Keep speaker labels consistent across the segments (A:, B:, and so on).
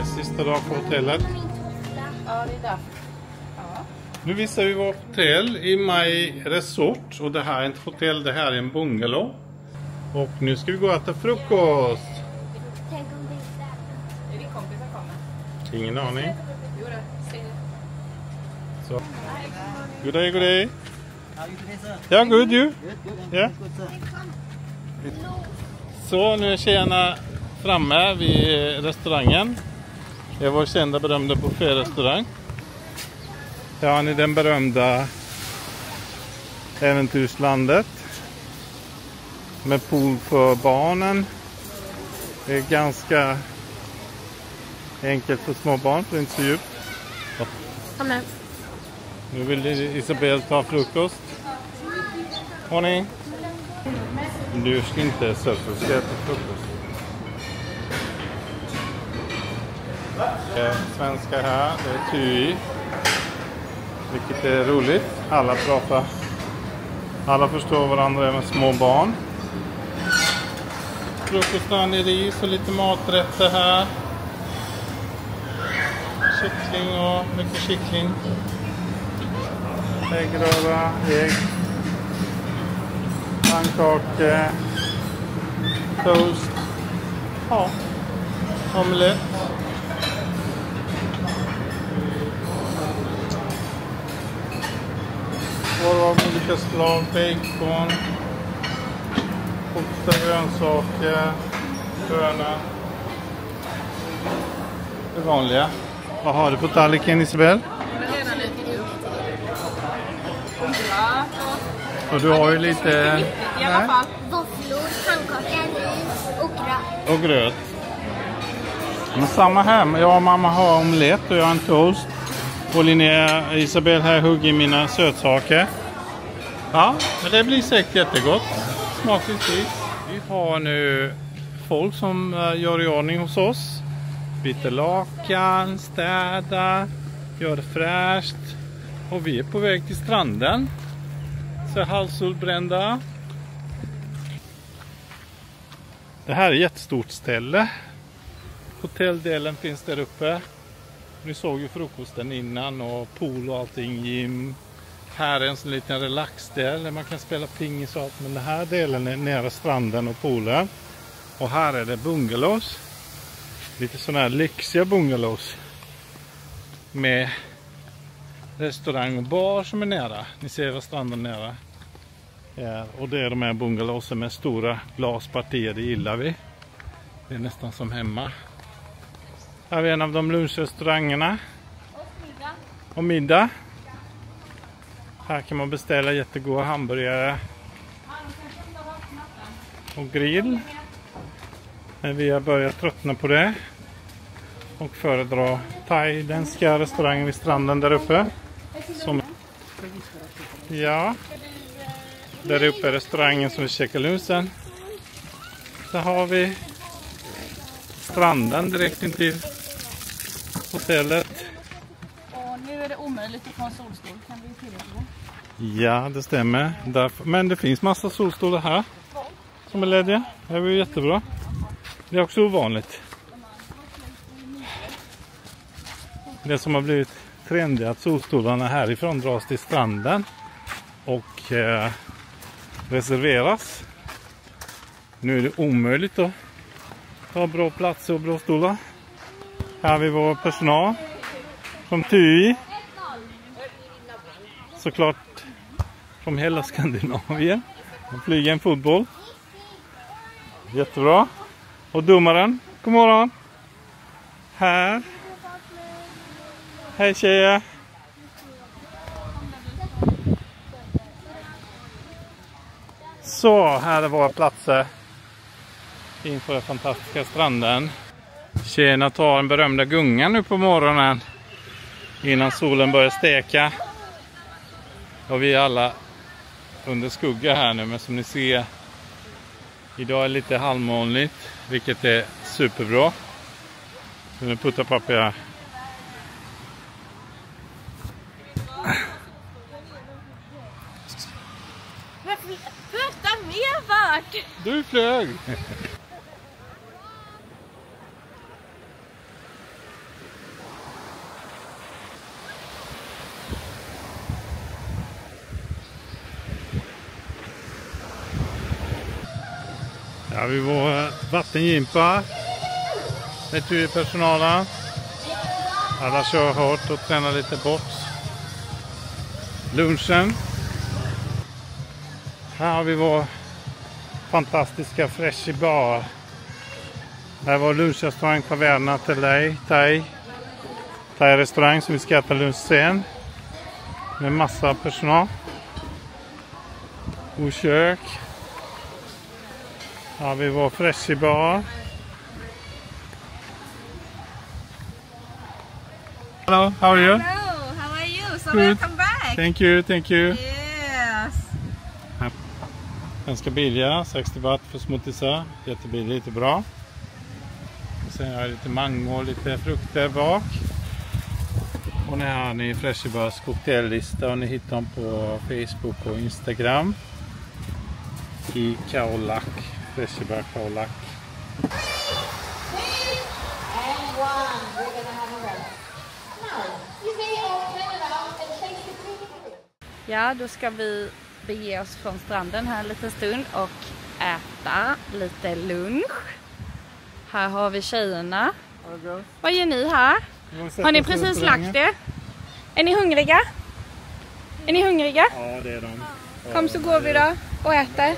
A: sista dag på hotellet.
B: Ja, det är därför. Ja.
A: Nu visar vi vårt hotell i Maj Resort. Och det här är inte hotell, det här är en bungalow. Och nu ska vi gå och äta frukost.
C: Tänk om det är där.
B: Är din kompis som kommer?
A: Ingen aning.
B: Jo då, säg det.
A: Så. Good day, good day. Ja, good you? Ja. Så nu är tjejerna framme vid restaurangen. Det är vår kända berömda bufférestaurang. Ja, han är den berömda äventyrslandet. Med pool för barnen. Det är ganska enkelt för små barn, för det är inte så djupt.
C: Kom här.
A: Nu vill Isabel ta frukost. Morning. Du ska inte surfa, du ska äta frukost. Svenska här, det är TUI. Vilket är roligt. Alla förstår varandra med små barn. Frukosten är ris och lite maträtter här. Kyckling och mycket kyckling. Äggröra, ägg. Pannkakor. Toast. Ja. Omelett. Korv av olika slag, bacon, kokta grönsaker, bönor. Det vanliga. Vad har du på tallriken, Isabel?
B: Men redan lite djupt.
A: Och du har ju lite...
B: I alla fall.
C: Våfflor, pannkaka, ris och gröt.
A: Och gröt. Men samma här. Jag och mamma har omelett och jag har en toast. Och Linnea Isabel här hugger mina sötsaker. Ja, men det blir säkert jättegott. Smakligt. Vi har nu folk som gör i ordning hos oss. Byter lakan, städar, gör det fräscht. Och vi är på väg till stranden. Så halvsolbrända. Det här är ett jättestort ställe. Hotelldelen finns där uppe. Ni såg ju frukosten innan och pool och allting, gym. Här är en sån liten relaxdel där man kan spela pingis och allt. Men den här delen är nära stranden och poolen. Och här är det bungalows. Lite sådana här lyxiga bungalows. Med restaurang och bar som är nära. Ni ser vad stranden är nära. Ja, och det är de här bungalowsen med stora glaspartier, det gillar vi. Det är nästan som hemma. Här har vi en av de lunchrestaurangerna. Och middag. Här kan man beställa jättegoda hamburgare. Och grill. Men vi har börjat tröttna på det. Och föredra thailändska restaurangen vid stranden där uppe. Som... Ja. Där uppe är restaurangen som vi käkar lunchen. Så har vi stranden direkt intill hotellet.
B: Och nu är det omöjligt att få en solstol. Kan vi tillägga det?
A: Ja, det stämmer. Men det finns massa solstolar här som är lediga. Det är ju jättebra. Det är också ovanligt. Det som har blivit trendigt att solstolarna härifrån dras till stranden och reserveras. Nu är det omöjligt att ta bra platser och bra stolar. Här har vi vår personal från TUI. Såklart från hela Skandinavien. De flyger en fotboll. Jättebra. Och domaren, god morgon. Här. Hej tjejer. Så, här är våra platser inför den fantastiska stranden. Tjejerna tar en berömda gunga nu på morgonen innan solen börjar steka. Och vi är alla under skugga här nu, men som ni ser idag är det lite halvmånligt, vilket är superbra. Så nu puttar pappa här.
C: Prata mer vart!
A: Du flög! Ja, vi var vattengympa med turpersonalen. Alla kör hårt och tränar lite bort. Lunchen. Här har vi vår fantastiska Freshy Bar. Här var lunchrestaurang Taverna till dig. Thai-restaurang som vi ska äta lunch sen. Med massa personal. Och kök. Här har vi vår Freshy Bar. Hello, how are you?
B: Hello, how are you? So
A: Good.
B: welcome back.
A: Thank you, thank you.
B: Yes.
A: Ganska billiga, 60 baht för smoothiesar. Jättebilligt, bra. Och sen har jag lite mango och lite frukter bak. Och här har ni Freshy Bars cocktaillista och ni hittar dem på Facebook och Instagram. I Khao Lak, Freshy Bar Khao Lak.
B: Ja, då ska vi bege oss från stranden här en liten stund och äta lite lunch. Här har vi tjejerna. Vad gör ni här? Har ni precis lagt det? Är ni hungriga? Är ni hungriga?
A: Ja, det är de.
B: Kom så går vi då och äter.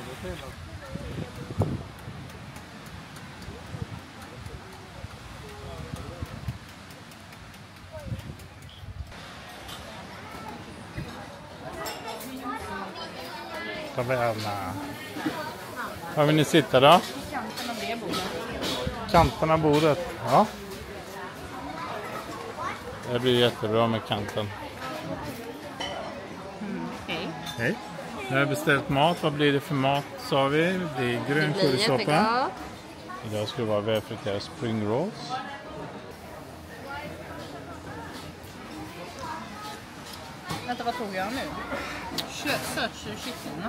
A: Taverna. Var vill ni sitta då?
B: Kanten av det bordet.
A: Kanten av bordet. Ja. Det blir jättebra med kanten.
B: Hej.
A: Hej. Nu har jag beställt mat. Vad blir det för mat sa vi? Det blir grön currysoppa. Idag ska det vara välfriterade spring rolls.
B: Vänta, vad tog jag nu? Sötsur kyckling.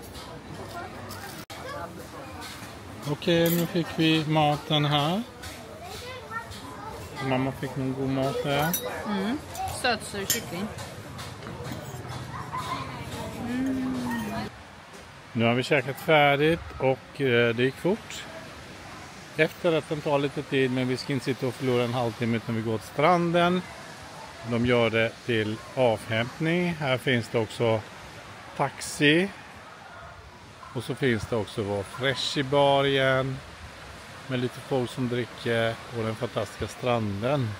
A: Okej, nu fick vi maten här. Mamma fick någon god mat här.
B: Sötsur kyckling.
A: Nu har vi käkat färdigt och det gick fort. Efterrätten tar lite tid, men vi ska inte sitta och förlora en halvtimme utan vi går till stranden. De gör det till avhämtning. Här finns det också taxi. Och så finns det också vår Freshy Bar igen. Med lite folk som dricker och den fantastiska stranden.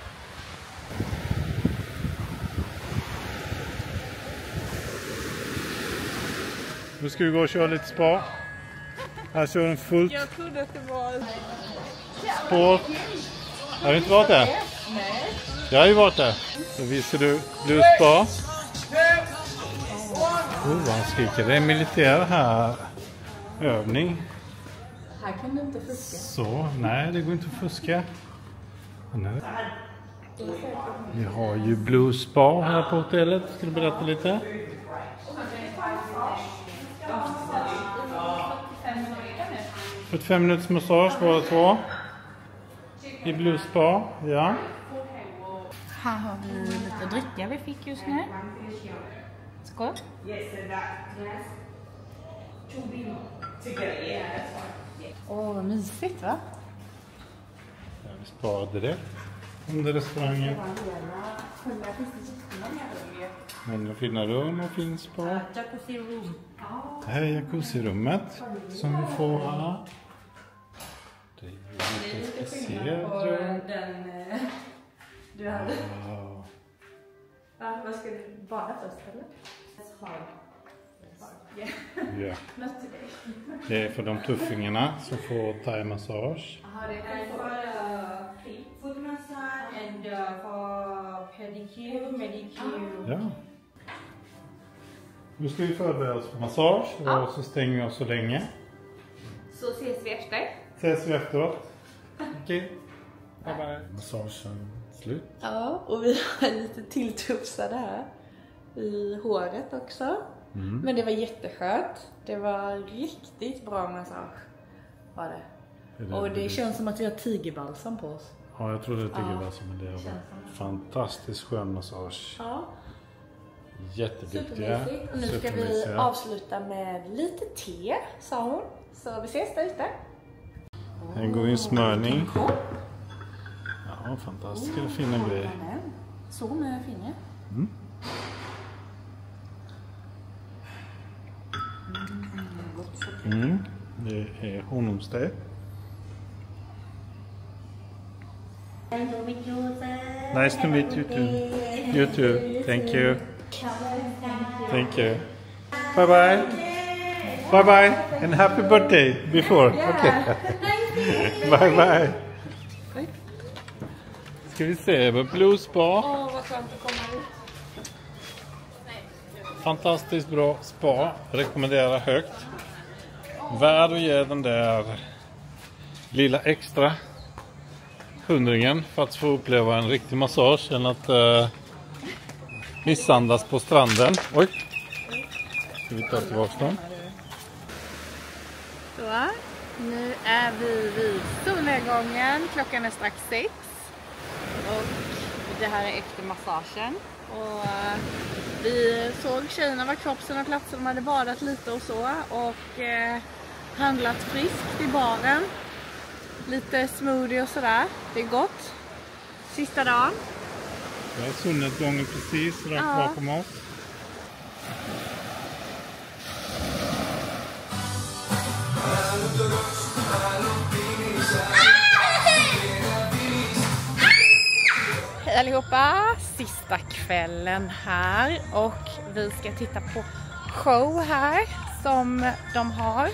A: Nu ska vi gå och köra lite spa. Här kör en fullt
B: Jag trodde att det var...
A: spår. Har du inte varit där?
B: Nej.
A: Jag har ju varit där. Så visar du spa. Han skriker. Det är en militär här. Övning.
B: Här kan du inte fuska.
A: Så, nej det går inte att fuska. Nej. Vi har ju Blue Spa här på hotellet. Ska du berätta lite? För 5 minuters massage båda två. I Blue Spa, ja.
B: Här har vi lite dricka vi fick just nu. Skål. Åh, vad mysigt va?
A: Ja, vi sparar direkt under restaurangen. Många fina rum och fin spa.
B: Jacuzzi room.
A: Det här är jacuzzi-rummet som vi får här. Det är lite speciellt rum.
B: Du hade...
A: Wow.
B: Vad ska du bada först eller?
A: Ja. Det är för de tuffingarna som får thai-massage.
B: Det är för foot massage and for pedicure, medicure.
A: Ja. Nu ska vi förbereda oss för massage och så stänger vi oss så länge.
B: Så ses vi efter.
A: Ses vi efteråt. Okej. Bye bye. Massagen slut.
D: Ja, och vi har lite tilltufsade här i håret också. Men det var jätteskönt. Det var riktigt bra massage. Var det. Och det känns som att vi har tigerbalsam på oss.
A: Ja, jag tror det är tigerbalsam, men det var fantastiskt skön massage.
D: Ja.
A: Jätteduktiga.
D: Supermysigt. Och nu ska vi avsluta med lite te, sa hon. Så vi ses där ute.
A: Här går vi en smörning. Ja, fantastiska fina grejer.
D: Så med fingret.
A: Det är honungste. Nice to meet you too. You too. Thank you. Thank you. Bye bye. Bye bye and happy birthday before. Okay. Bye bye. Ska vi se på Blue Spa.
D: Vad skönt att komma ut.
A: Fantastiskt bra spa. Rekommenderar högt. Värd att ge den där lilla extra 100 för att få uppleva en riktig massage än att misshandlas på stranden. Oj. Ska vi ta tillbaka dem?
B: Så, nu är vi vid solnedgången. Klockan är strax 6. Och det här är efter massagen. Och vi såg tjejerna var kvar på sina platser. De hade badat lite och så. Och handlat friskt i baren. Lite smoothie och sådär. Det är gott. Sista dagen.
A: Det är solnedgången precis rakt bakom oss.
B: Hej allihopa! Sista kvällen här. Och vi ska titta på show här som de har.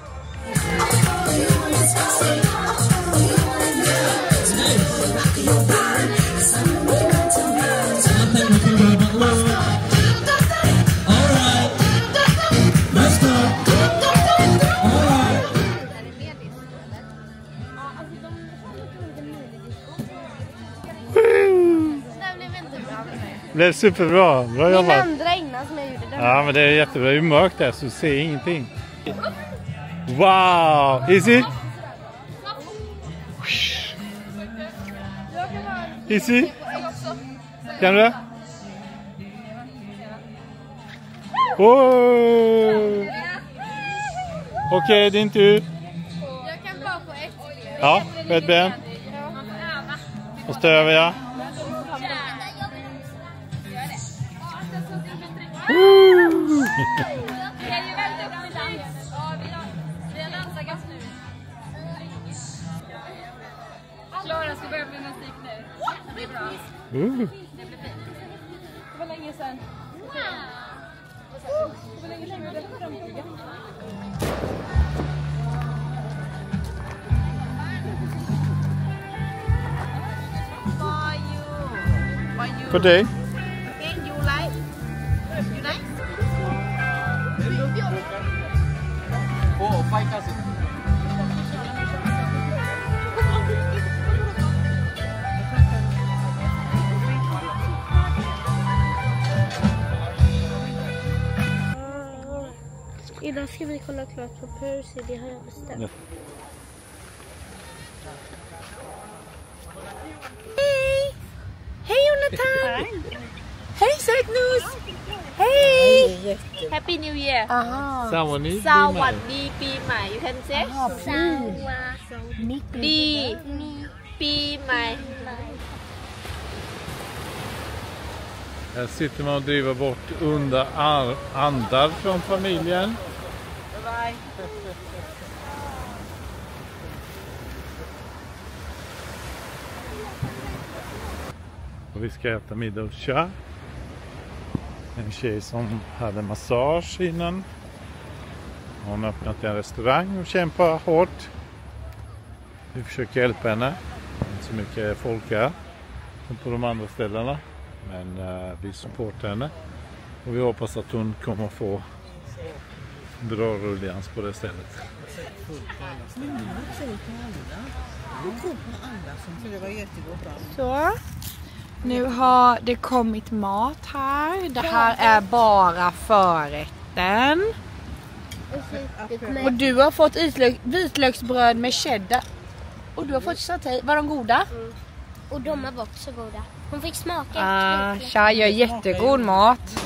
A: Det är superbra. Bra jobbat.
C: Min andra innan som jag gjorde den.
A: Ja, men det är jättebra. Det är mörkt där så du ser ingenting. Wow! Easy? Easy? Kan du det? Oh! Okej, din tur.
C: Jag kan bara på ett ben.
A: Ja, på ett ben. Och stöver jag.
C: Klara ska börja med musik nu. Det är bra. Det blir fint. Det var länge sedan. Det var länge sedan vi blev framtida.
A: För dig.
C: Idag ska vi kolla klart på Percy, det har jag bestämt.
A: Ja.
B: Hej! Hej Jonathan! Hej sötnos! Hej!
E: Happy New Year.
A: Sawadee.
E: สวัสดีปีใหม่ you can say ดีปีใหม่
A: Här sitter man och driver bort onda andar från familjen.
E: Bye.
A: Och vi ska äta middag och tja. En tjej som hade massage innan. Hon har öppnat en restaurang och kämpar hårt. Vi försöker hjälpa henne. Det är inte så mycket folk här som på de andra ställena. Men vi supportar henne. Och vi hoppas att hon kommer få bra rullians på det stället.
B: Så, nu har det kommit mat här. Det här är bara förrätten. Och du har fått vitlöksbröd med cheddar. Och du har fått satay. Var de goda?
C: Och de var också goda. Hon fick smaka.
B: Tja gör jättegod mat.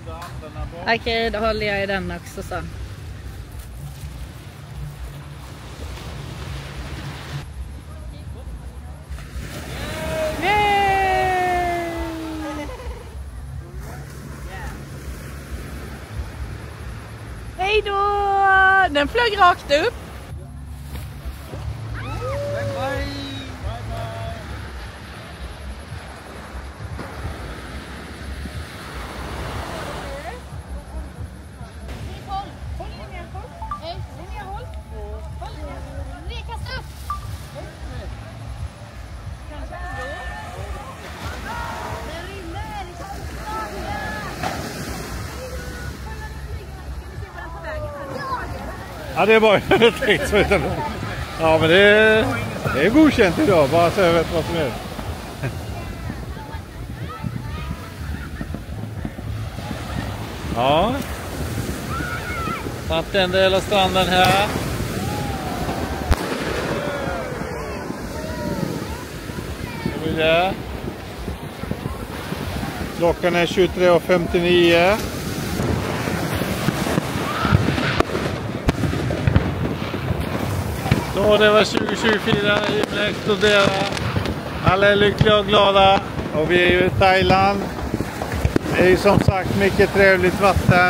B: Okej, då håller jag i den också så. Hej då! Den flög rakt upp.
A: Ja, det är bara tänkt så. Ja, men det är godkänt idag, bara så jag vet vad som är. Ja. Satt en del av stranden här. Så vill jag. Klockan är 23:59. Så det var 2024, himlen exploderar. Alla är lyckliga och glada. Och vi är ju i Thailand. Det är ju som sagt mycket trevligt vatten.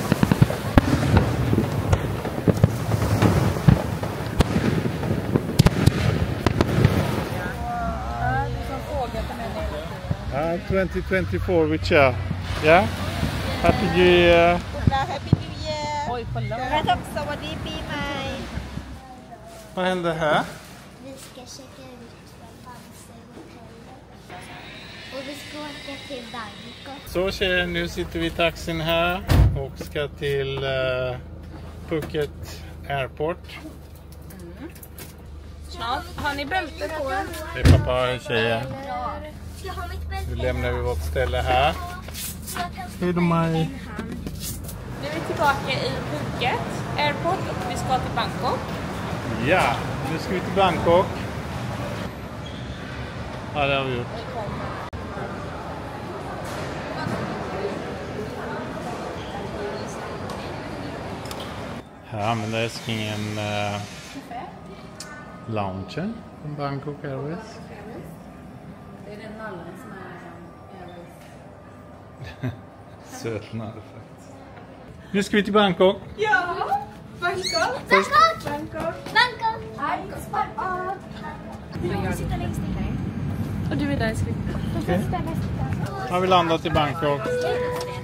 A: Ja, 2024 which year? Yeah? Happy New Year.
E: Happy New Year.
B: Oj, kolla.
E: Sawadi Pimay.
A: Vad händer här?
F: Vi ska checka ut Bamse-hotellet. Och vi ska åka till Bangkok.
A: Så tjejer, nu sitter vi i taxin här och ska till Phuket Airport.
B: Snart. Har ni bälte på er?
A: Det är pappa och tjejer.
F: Ska jag ha mitt bälte?
A: Nu lämnar vi vårt ställe här. Hej då Maj.
B: Nu är vi tillbaka i Phuket Airport och vi ska till Bangkok.
A: Ja, nu ska vi till Bangkok. Ja, det har vi gjort. Här använder älsklingen loungen från Bangkok Airways.
B: Det är den nallen som är Airways.
A: Söt nalle faktiskt. Nu ska vi till Bangkok.
B: Ja! Bangkok!
F: Bangkok!
B: Bangkok!
F: Bangkok! Jag sitter längst ner.
B: Och du är där i skrift.
A: Okay. Nu har vi landat i Bangkok.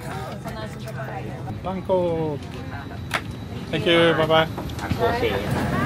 A: Bangkok! Thank you, bye bye.